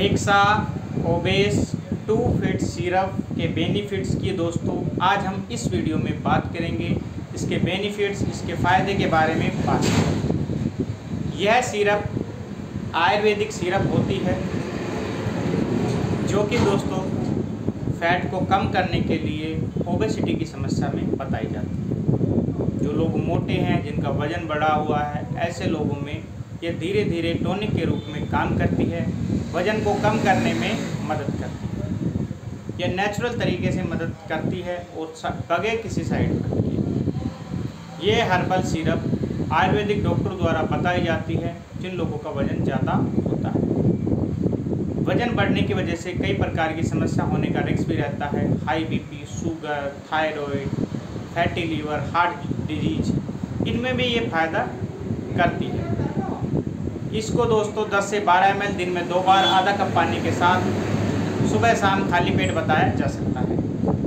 Hexa ओबेस 2 fit syrup के benefits की दोस्तों आज हम इस वीडियो में बात करेंगे। इसके बेनिफिट्स, इसके फ़ायदे के बारे में बात करेंगे। यह सिरप आयुर्वेदिक सिरप होती है जो कि दोस्तों फैट को कम करने के लिए ओबेसिटी की समस्या में बताई जाती है। जो लोग मोटे हैं, जिनका वज़न बढ़ा हुआ है, ऐसे लोगों में ये धीरे धीरे टॉनिक के रूप में काम करती है, वज़न को कम करने में मदद करती है। यह नेचुरल तरीके से मदद करती है और बगैर किसी साइड इफेक्ट के। ये हर्बल सिरप आयुर्वेदिक डॉक्टर द्वारा बताई जाती है जिन लोगों का वज़न ज़्यादा होता है। वज़न बढ़ने की वजह से कई प्रकार की समस्या होने का रिस्क भी रहता है। High BP, sugar, thyroid, fatty liver, heart disease, इनमें भी ये फ़ायदा करती है। इसको दोस्तों 10 से 12 ml दिन में 2 बार आधा कप पानी के साथ सुबह शाम खाली पेट बताया जा सकता है।